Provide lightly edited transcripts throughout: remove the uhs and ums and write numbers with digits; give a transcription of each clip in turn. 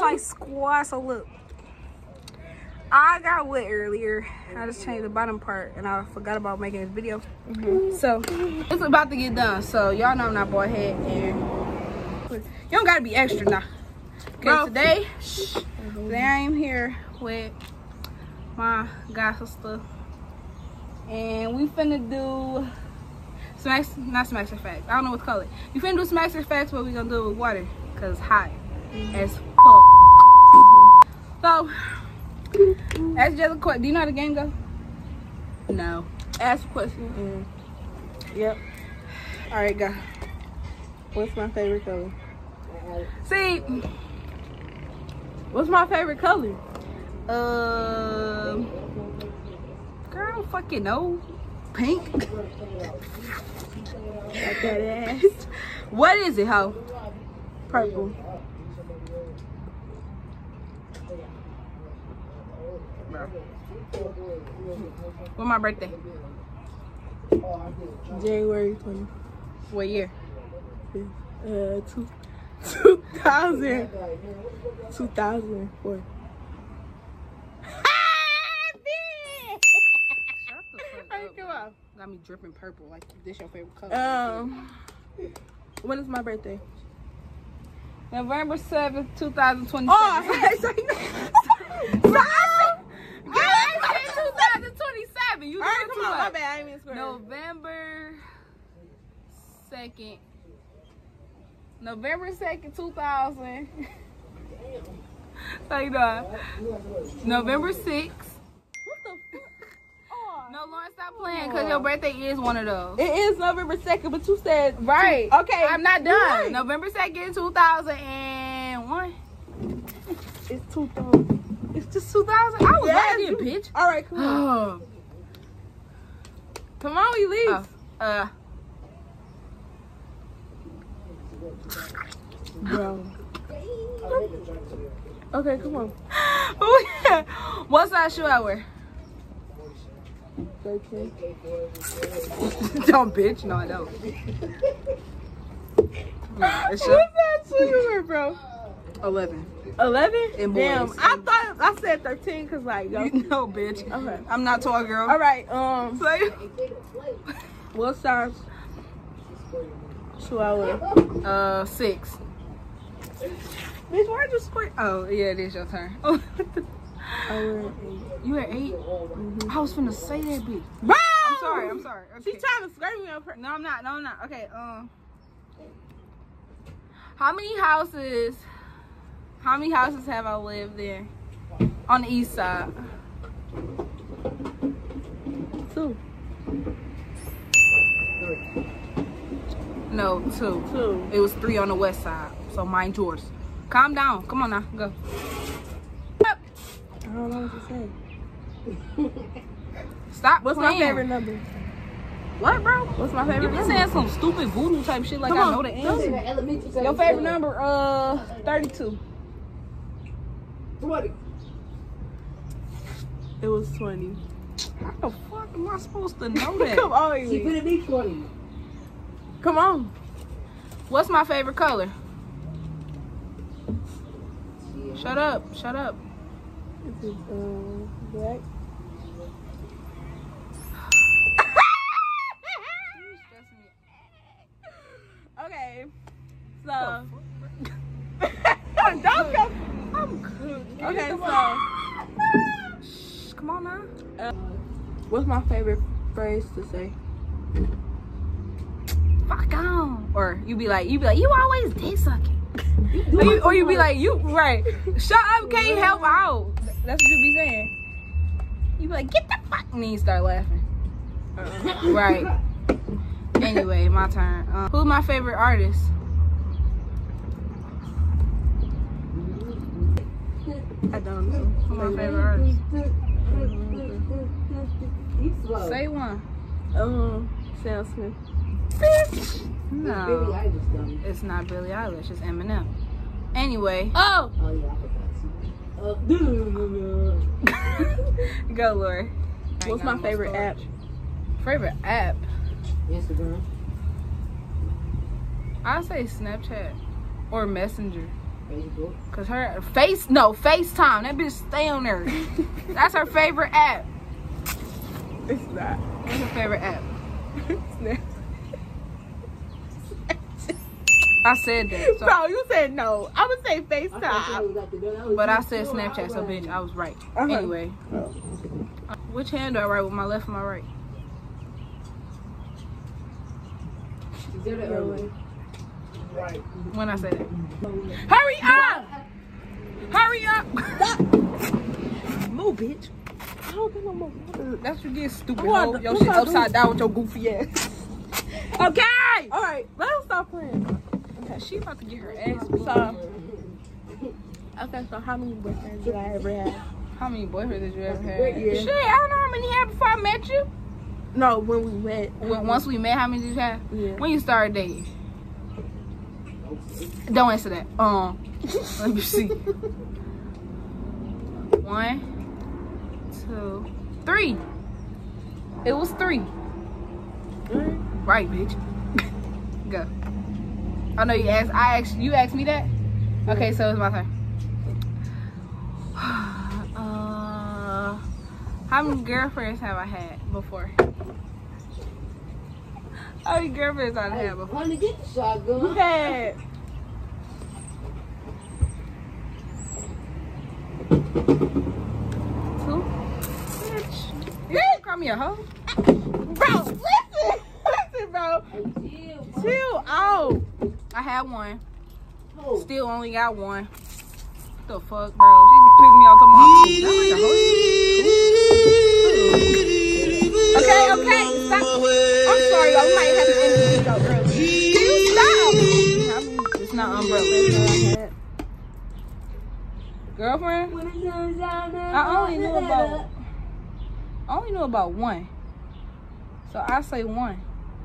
like squat. So look, I got wet earlier. I just changed the bottom part and I forgot about making this video. So it's about to get done. So y'all know I'm not bald head and you don't gotta be extra now. Okay, today I'm here with my god sister and we finna do not smacks or facts. I don't know what's called. We finna do smacks or facts, but we gonna do it with water because it's hot as fuck. So ask just a question. Do you know how the game go? No. Ask a question. Yep. All right, go. What's my favorite color? See, What's my favorite color? girl, I don't fucking know. Pink. Like that ass. What is it, ho? Purple. When's my birthday? January 20th. What year? 2004. Come on. Got me dripping purple. Like this your favorite color? When is my birthday? November 7th, 2027. Oh, hey, so 2027. You all right, come on, my much. bad. I ain't mean to swear. November 2nd. November 2nd, 2000. So you know, November 6th. What the fuck? Oh, No, Lauren, stop playing because your birthday is one of those. it is November 2nd, but you said Right. Okay, I'm not done. right. November 2nd, 2001. It's 2000. It's just 2000. I was Yes, ready, bitch. All right, come on. Oh. Come on, we leave. Bro. Okay, come on. What size shoe I wear? 13. Don't, bitch. No, I don't. What size shoe you wear, bro? 11. 11? In boys. Damn, I thought I said 13 because like, yo. No, bitch. Okay. I'm not tall, girl. All right, what size shoe I wear? 6. Bitch, why'd you squirt? Oh, yeah, it is your turn. I wear 8. You wear 8? I was finna say that, bitch. Bro! I'm sorry. Okay. She's trying to skirt me up her. No, I'm not. Okay, how many houses have I lived in on the east side? 2. No, 2. 2. It was 3 on the west side. So mind yours. Calm down. Come on now. Go. I don't know what to say. Stop. What's playing. my favorite number? What, bro? What's my You favorite be number? saying some stupid voodoo type shit like Come I on, know the answer. Your favorite number? 32. 20. It was 20. How the fuck am I supposed to know that? Come on, She Ely. finna be 20. Come on. What's my favorite color? Shut up. Shut up. This is black. Okay. So don't go. I'm cooked. Okay, so Shh, come on now. what's my favorite phrase to say? Fuck on. Or you be like, you always dick sucking. Or you be like, you right. Shut up, can't help out. That's what you be saying. You be like, get the fuck, and then you start laughing. Right. Anyway, my turn. Who's my favorite artist? I don't know. Who's my favorite artist? You slow. Say one. Sam Smith. Bitch. Billie No. Eilish, dummy. It's not Billie Eilish, it's Eminem. Anyway. Oh. Oh, yeah, I forgot. Go, Lori. What's my favorite app? Favorite app? Instagram. I'd say Snapchat or Messenger. Facebook. Cause her FaceTime. That bitch stay on there. That's her favorite app. It's not. What's her favorite app? I said that. So. Bro, you said no. I would say FaceTime. But I said Snapchat, so bitch, I was right. Anyway. Which hand do I write with, my left or my right? Right. When I say that. Hurry up! Hurry up! Move, bitch. I don't think I'm moving. That's what you get, stupid hoe. Your shit upside down with your goofy ass. Okay! Alright, let's stop playing. Okay, she about to get her ass beat. So how many boyfriends did I ever have? How many boyfriends did you ever have? Yeah. Shit, I don't know how many you had before I met you. No, when we met. Once we met, how many did you have? Yeah. When you started dating? Don't answer that. Let me see. 1, 2, 3. It was 3. Right, bitch. Go. I know you asked. You asked me that. Okay, so it's my turn. How many girlfriends have I had before? How many girlfriends I've had before? Honey, get the shotgun. You had. Two? Bitch. You didn't call me a hoe? Bro, listen, bro. Chill out. I had 1. Oh. Still only got 1. The fuck, bro? She pissed me off to my Okay, stop. I'm sorry, y'all. We might have to end this video early. Can you stop? It's not umbrella. Girlfriend? I only knew about 1. So I say 1.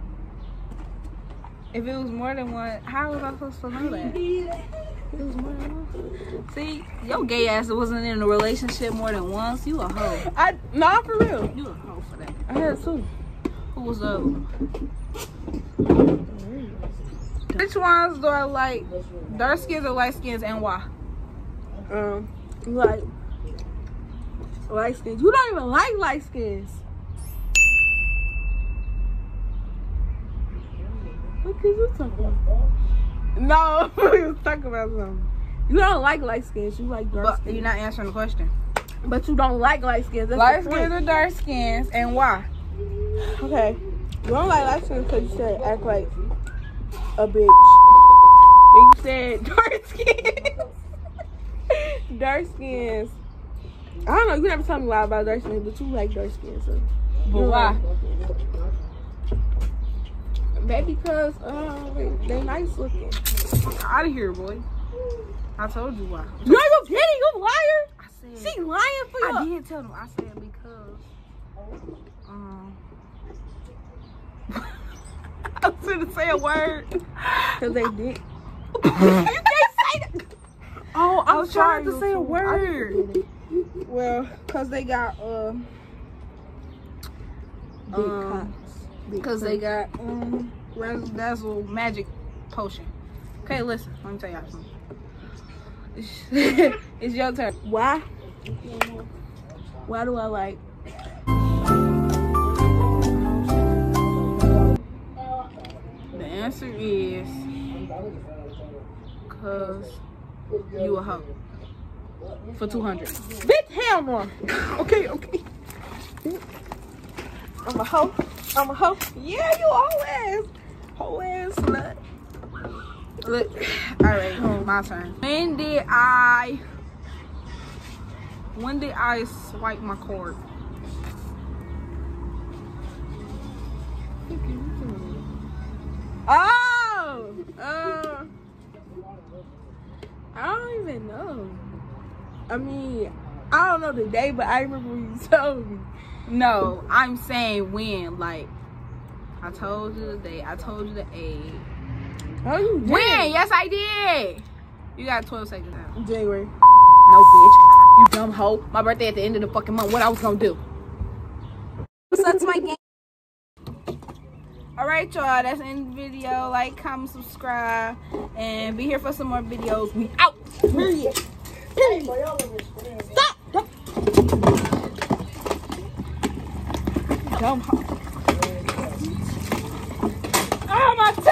If it was more than 1, how was I supposed to know that? It was more than 1. See, your gay ass wasn't in a relationship more than once. You a hoe. Nah, for real. You a hoe for that. I had 2. Who was the other one? Which ones do I like? Dark skins or light skins, and why? Like light skins. You don't even like light skins. What are you talking about? No, we was talking about something. You don't like light skins. You like dark skins. But you're not answering the question. But you don't like light skins. That's Light the skins point. or dark skins, and why? Okay. You don't like light skins because you said act like a bitch. Then you said dark skins. Dark skins. I don't know. You never tell me why about dark skins, but you like dark skins. So. But why? Maybe because they nice looking. Out of here, boy. I told you why. No, you kidding? You liar? I said. She lying for you. I did tell them. I said because. I was gonna say a word. Because they did. You can't say that. Oh, I was trying to say a word. Well, because they got big cocks. Because they got Razzle Dazzle magic potion. Okay, listen. Let me tell y'all something. It's your turn. Why? Why do I like? The answer is because you a hoe. For 200. Bitch, hell no. Okay. I'm a hoe. Yeah, you always. Hoe ass slut. Look, alright, my turn. When did I swipe my card? Oh! I don't even know. I mean, I don't know the day, but I remember when you told me. No, I'm saying when. Like, I told you the day. I told you the age. Oh, you did? When? Yes, I did. You got 12 seconds now. January. No, bitch. You dumb hoe. My birthday at the end of the fucking month. What I was gonna do? What's up to my game? Alright, y'all, that's the end of the video. Like, comment, subscribe, and be here for some more videos. We out. Period. Stop. Dumb. Oh, my